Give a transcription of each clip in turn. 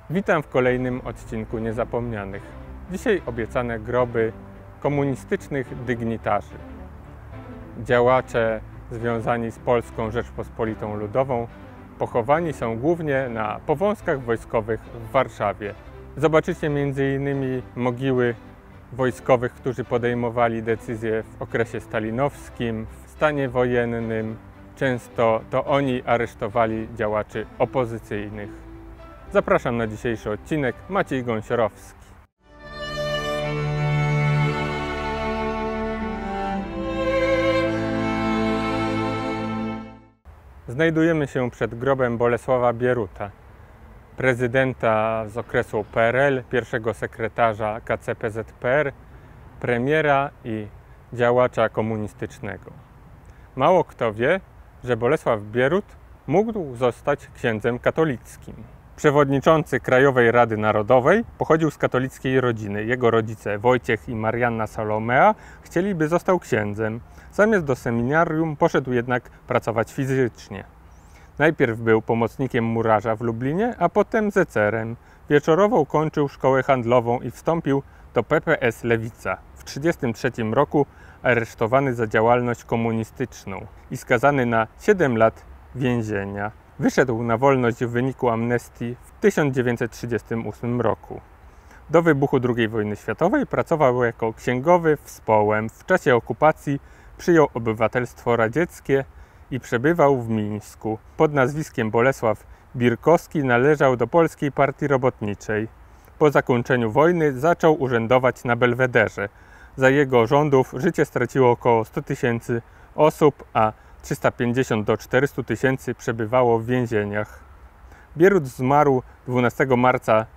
Witam w kolejnym odcinku Niezapomnianych. Dzisiaj obiecane groby komunistycznych dygnitarzy. Działacze związani z Polską Rzeczpospolitą Ludową pochowani są głównie na powązkach wojskowych w Warszawie. Zobaczycie m.in. mogiły wojskowych, którzy podejmowali decyzje w okresie stalinowskim, w stanie wojennym. Często to oni aresztowali działaczy opozycyjnych. Zapraszam na dzisiejszy odcinek. Maciej Gąsiorowski. Znajdujemy się przed grobem Bolesława Bieruta, prezydenta z okresu PRL, pierwszego sekretarza KCPZPR, premiera i działacza komunistycznego. Mało kto wie, że Bolesław Bierut mógł zostać księdzem katolickim. Przewodniczący Krajowej Rady Narodowej pochodził z katolickiej rodziny. Jego rodzice Wojciech i Marianna Salomea chcieli, by został księdzem. Zamiast do seminarium poszedł jednak pracować fizycznie. Najpierw był pomocnikiem murarza w Lublinie, a potem zecerem. Wieczorowo kończył szkołę handlową i wstąpił do PPS Lewica. W 1933 roku aresztowany za działalność komunistyczną i skazany na 7 lat więzienia. Wyszedł na wolność w wyniku amnestii w 1938 roku. Do wybuchu II wojny światowej pracował jako księgowy w Społem. W czasie okupacji przyjął obywatelstwo radzieckie i przebywał w Mińsku. Pod nazwiskiem Bolesław Birkowski należał do Polskiej Partii Robotniczej. Po zakończeniu wojny zaczął urzędować na Belwederze. Za jego rządów życie straciło około 100 000 osób, a 350 do 400 000 przebywało w więzieniach. Bierut zmarł 12 marca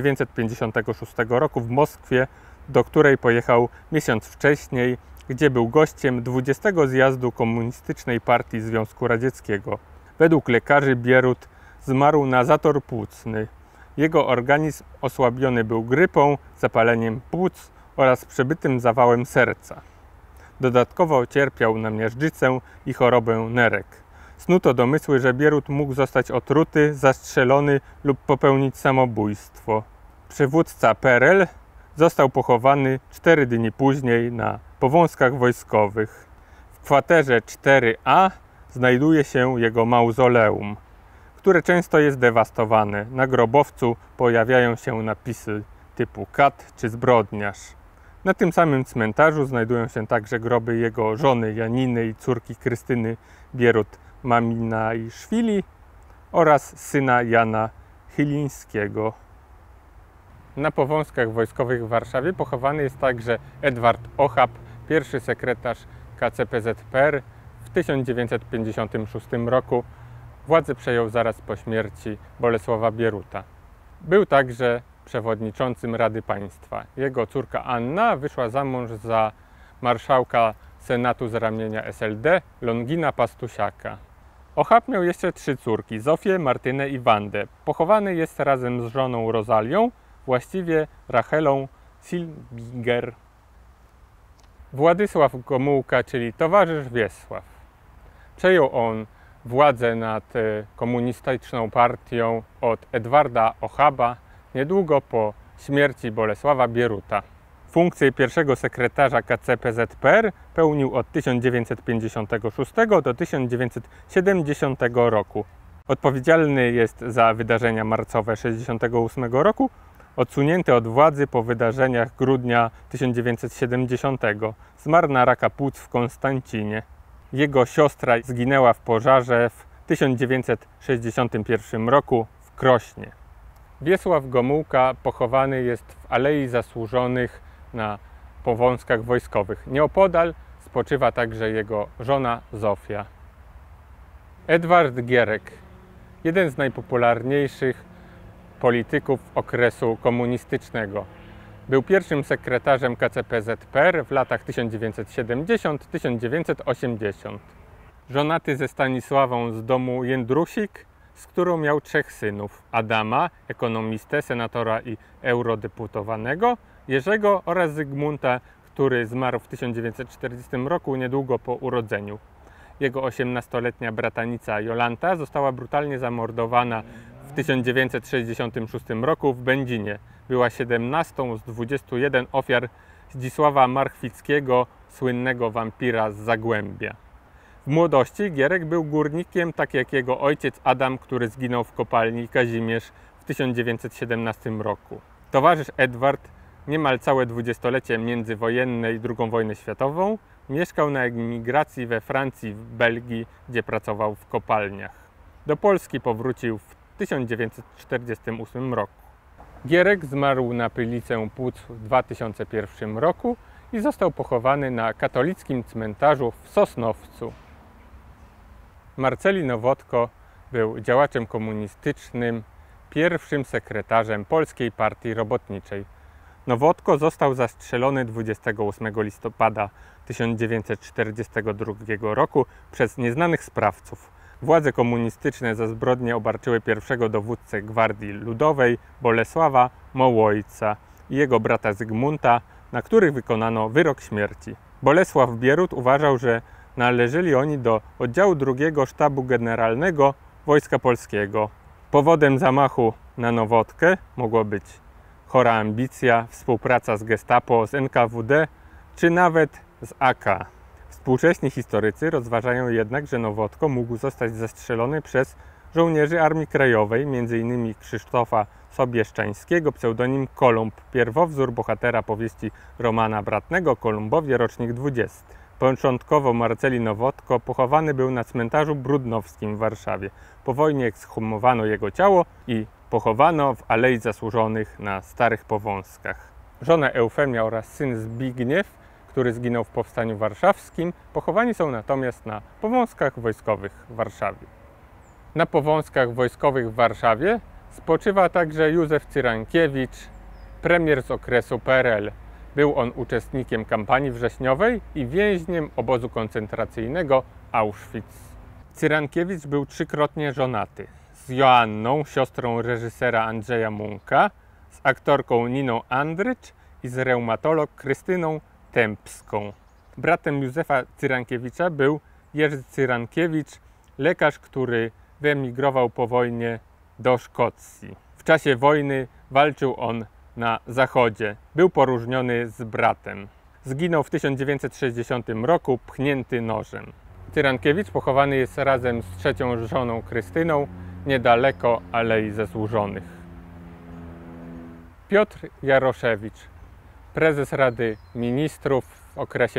1956 roku w Moskwie, do której pojechał miesiąc wcześniej, gdzie był gościem 20. zjazdu Komunistycznej Partii Związku Radzieckiego. Według lekarzy Bierut zmarł na zator płucny. Jego organizm osłabiony był grypą, zapaleniem płuc oraz przebytym zawałem serca. Dodatkowo cierpiał na miażdżycę i chorobę nerek. Snuto domysły, że Bierut mógł zostać otruty, zastrzelony lub popełnić samobójstwo. Przywódca PRL został pochowany 4 dni później na powązkach wojskowych. W kwaterze 4A znajduje się jego mauzoleum, które często jest dewastowane. Na grobowcu pojawiają się napisy typu kat czy zbrodniarz. Na tym samym cmentarzu znajdują się także groby jego żony Janiny i córki Krystyny Bierut-Maminajszwili oraz syna Jana Chylińskiego. Na powązkach wojskowych w Warszawie pochowany jest także Edward Ochab, pierwszy sekretarz KCPZPR. W 1956 roku władzę przejął zaraz po śmierci Bolesława Bieruta. Był także przewodniczącym Rady Państwa. Jego córka Anna wyszła za mąż za marszałka Senatu z ramienia SLD Longina Pastusiaka. Ochab miał jeszcze 3 córki, Zofię, Martynę i Wandę. Pochowany jest razem z żoną Rozalią, właściwie Rachelą Silbiger. Władysław Gomułka, czyli towarzysz Wiesław. Przejął on władzę nad komunistyczną partią od Edwarda Ochaba niedługo po śmierci Bolesława Bieruta. Funkcję pierwszego sekretarza KCPZPR pełnił od 1956 do 1970 roku. Odpowiedzialny jest za wydarzenia marcowe 1968 roku, odsunięty od władzy po wydarzeniach grudnia 1970. Zmarł na raka płuc w Konstancinie. Jego siostra zginęła w pożarze w 1961 roku w Krośnie. Wiesław Gomułka pochowany jest w Alei Zasłużonych na powązkach wojskowych. Nieopodal spoczywa także jego żona Zofia. Edward Gierek, jeden z najpopularniejszych polityków okresu komunistycznego. Był pierwszym sekretarzem KCPZPR w latach 1970-1980. Żonaty ze Stanisławą z domu Jędrusik, z którą miał 3 synów: Adama, ekonomistę, senatora i eurodeputowanego, Jerzego oraz Zygmunta, który zmarł w 1940 roku niedługo po urodzeniu. Jego 18-letnia bratanica Jolanta została brutalnie zamordowana w 1966 roku w Będzinie. Była 17. z 21 ofiar Zdzisława Marchwickiego, słynnego wampira z Zagłębia. W młodości Gierek był górnikiem, tak jak jego ojciec Adam, który zginął w kopalni Kazimierz w 1917 roku. Towarzysz Edward niemal całe dwudziestolecie międzywojenne i II wojnę światową mieszkał na emigracji we Francji, w Belgii, gdzie pracował w kopalniach. Do Polski powrócił w 1948 roku. Gierek zmarł na pylicę płuc w 2001 roku i został pochowany na katolickim cmentarzu w Sosnowcu. Marceli Nowotko był działaczem komunistycznym, pierwszym sekretarzem Polskiej Partii Robotniczej. Nowotko został zastrzelony 28 listopada 1942 roku przez nieznanych sprawców. Władze komunistyczne za zbrodnię obarczyły pierwszego dowódcę Gwardii Ludowej Bolesława Mołojca i jego brata Zygmunta, na których wykonano wyrok śmierci. Bolesław Bierut uważał, że należeli oni do oddziału II Sztabu Generalnego Wojska Polskiego. Powodem zamachu na Nowotkę mogło być chora ambicja, współpraca z Gestapo, z NKWD czy nawet z AK. Współcześni historycy rozważają jednak, że Nowotko mógł zostać zastrzelony przez żołnierzy Armii Krajowej, m.in. Krzysztofa Sobieszczańskiego, pseudonim Kolumb, pierwowzór bohatera powieści Romana Bratnego Kolumbowie, rocznik 20. Początkowo Marceli Nowotko pochowany był na cmentarzu Brudnowskim w Warszawie. Po wojnie ekshumowano jego ciało i pochowano w Alei Zasłużonych na Starych Powązkach. Żona Eufemia oraz syn Zbigniew, który zginął w Powstaniu Warszawskim, pochowani są natomiast na Powązkach Wojskowych w Warszawie. Na Powązkach Wojskowych w Warszawie spoczywa także Józef Cyrankiewicz, premier z okresu PRL. Był on uczestnikiem kampanii wrześniowej i więźniem obozu koncentracyjnego Auschwitz. Cyrankiewicz był trzykrotnie żonaty. Z Joanną, siostrą reżysera Andrzeja Munka, z aktorką Niną Andrycz i z reumatolog Krystyną Tempską. Bratem Józefa Cyrankiewicza był Jerzy Cyrankiewicz, lekarz, który wyemigrował po wojnie do Szkocji. W czasie wojny walczył on na zachodzie. Był poróżniony z bratem. Zginął w 1960 roku, pchnięty nożem. Cyrankiewicz pochowany jest razem z trzecią żoną Krystyną niedaleko Alei Zasłużonych. Piotr Jaroszewicz, prezes Rady Ministrów w okresie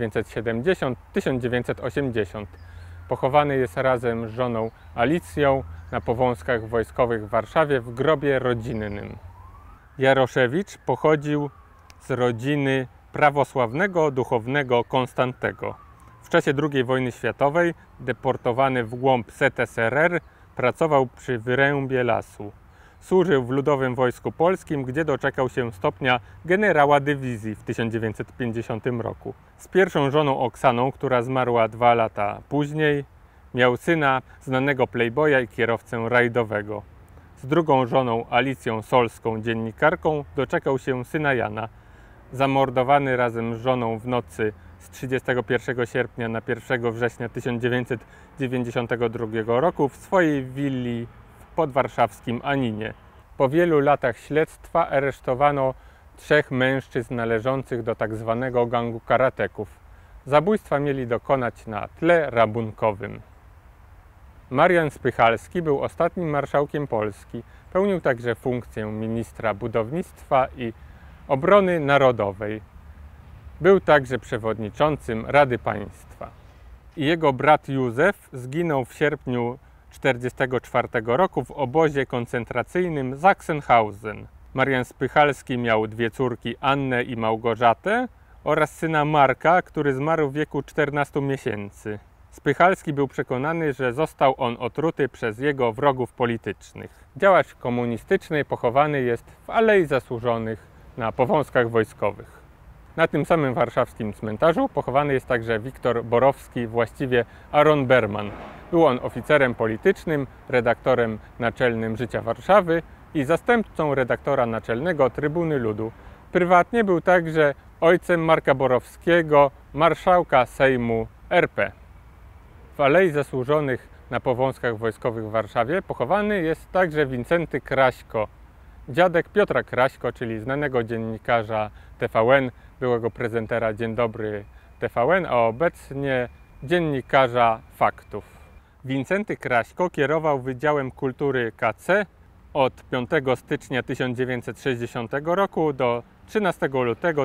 1970-1980. Pochowany jest razem z żoną Alicją na Powązkach Wojskowych w Warszawie w grobie rodzinnym. Jaroszewicz pochodził z rodziny prawosławnego duchownego Konstantego. W czasie II wojny światowej, deportowany w głąb ZSRR, pracował przy wyrębie lasu. Służył w Ludowym Wojsku Polskim, gdzie doczekał się stopnia generała dywizji w 1950 roku. Z pierwszą żoną Oksaną, która zmarła 2 lata później, miał syna, znanego playboya i kierowcę rajdowego. Z drugą żoną Alicją Solską, dziennikarką, doczekał się syna Jana. Zamordowany razem z żoną w nocy z 31 sierpnia na 1 września 1992 roku w swojej willi w podwarszawskim Aninie. Po wielu latach śledztwa aresztowano 3 mężczyzn należących do tzw. gangu karateków. Zabójstwa mieli dokonać na tle rabunkowym. Marian Spychalski był ostatnim marszałkiem Polski. Pełnił także funkcję ministra budownictwa i obrony narodowej. Był także przewodniczącym Rady Państwa. Jego brat Józef zginął w sierpniu 1944 roku w obozie koncentracyjnym Sachsenhausen. Marian Spychalski miał 2 córki, Annę i Małgorzatę, oraz syna Marka, który zmarł w wieku 14 miesięcy. Spychalski był przekonany, że został on otruty przez jego wrogów politycznych. Działacz komunistyczny pochowany jest w Alei Zasłużonych na Powązkach Wojskowych. Na tym samym warszawskim cmentarzu pochowany jest także Wiktor Borowski, właściwie Aaron Berman. Był on oficerem politycznym, redaktorem naczelnym Życia Warszawy i zastępcą redaktora naczelnego Trybuny Ludu. Prywatnie był także ojcem Marka Borowskiego, marszałka Sejmu RP. W Alei Zasłużonych na Powązkach Wojskowych w Warszawie pochowany jest także Wincenty Kraśko, dziadek Piotra Kraśko, czyli znanego dziennikarza TVN, byłego prezentera Dzień Dobry TVN, a obecnie dziennikarza Faktów. Wincenty Kraśko kierował Wydziałem Kultury KC od 5 stycznia 1960 roku do 13 lutego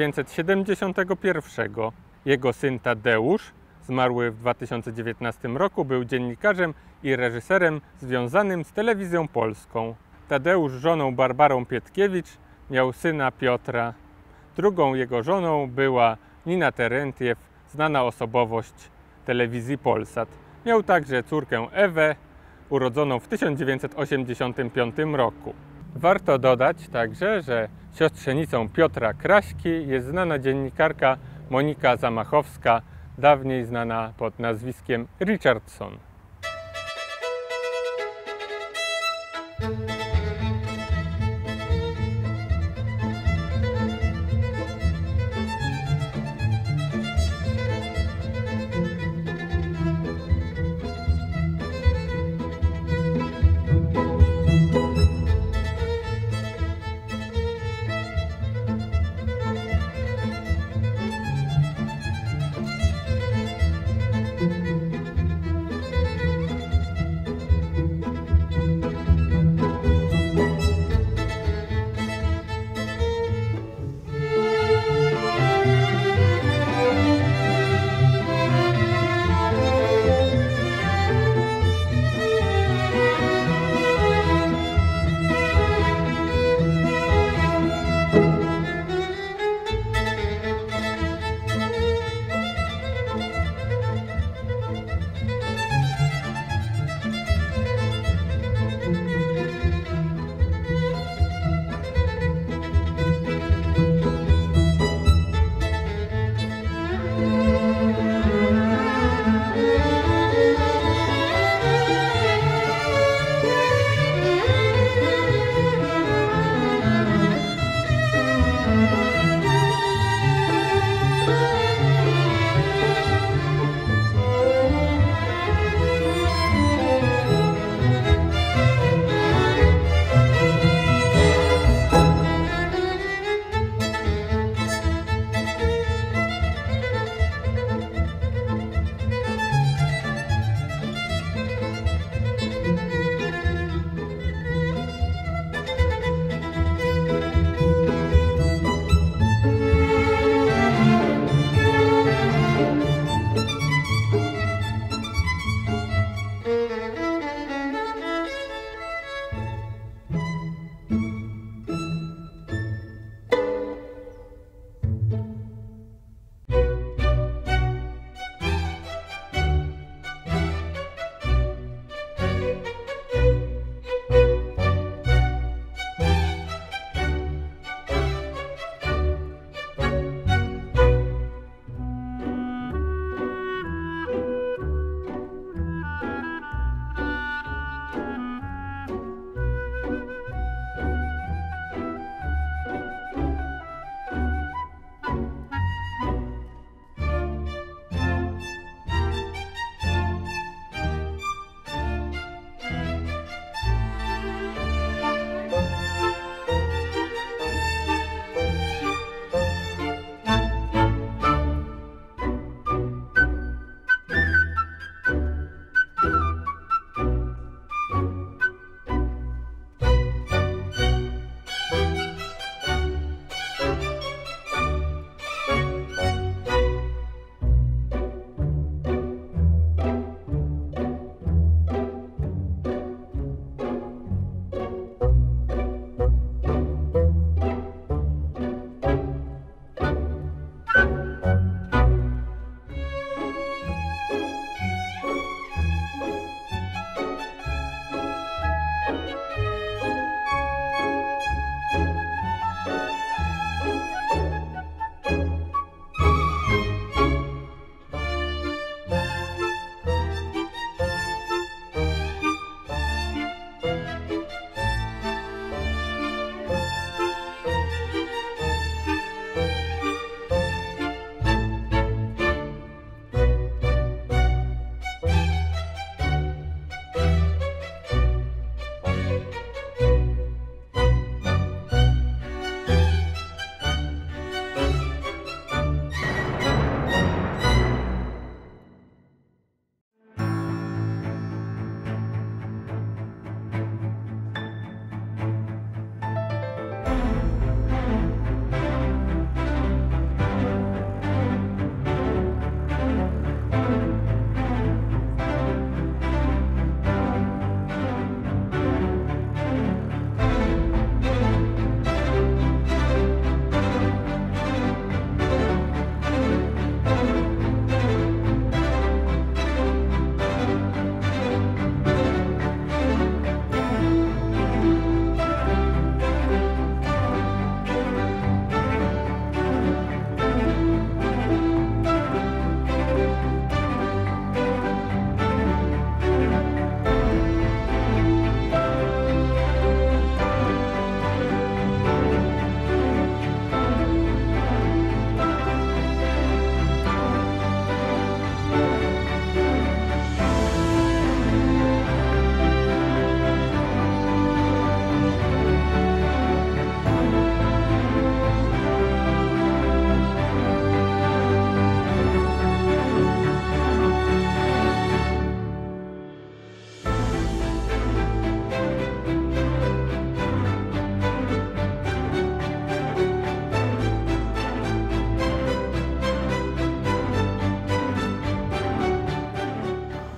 1971. Jego syn Tadeusz, zmarły w 2019 roku, był dziennikarzem i reżyserem związanym z Telewizją Polską. Tadeusz z żoną Barbarą Pietkiewicz miał syna Piotra. Drugą jego żoną była Nina Terentiew, znana osobowość telewizji Polsat. Miał także córkę Ewę, urodzoną w 1985 roku. Warto dodać także, że siostrzenicą Piotra Kraśki jest znana dziennikarka Monika Zamachowska, dawniej znana pod nazwiskiem Richardson.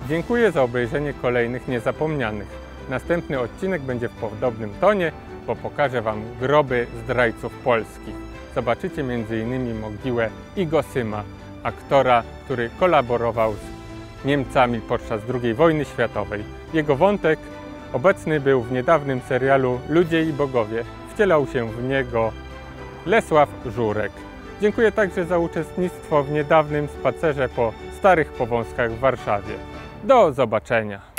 Dziękuję za obejrzenie kolejnych niezapomnianych. Następny odcinek będzie w podobnym tonie, bo pokażę Wam groby zdrajców polskich. Zobaczycie m.in. mogiłę Igo Syma, aktora, który kolaborował z Niemcami podczas II wojny światowej. Jego wątek obecny był w niedawnym serialu Ludzie i Bogowie. Wcielał się w niego Lesław Żurek. Dziękuję także za uczestnictwo w niedawnym spacerze po starych powązkach w Warszawie. Do zobaczenia!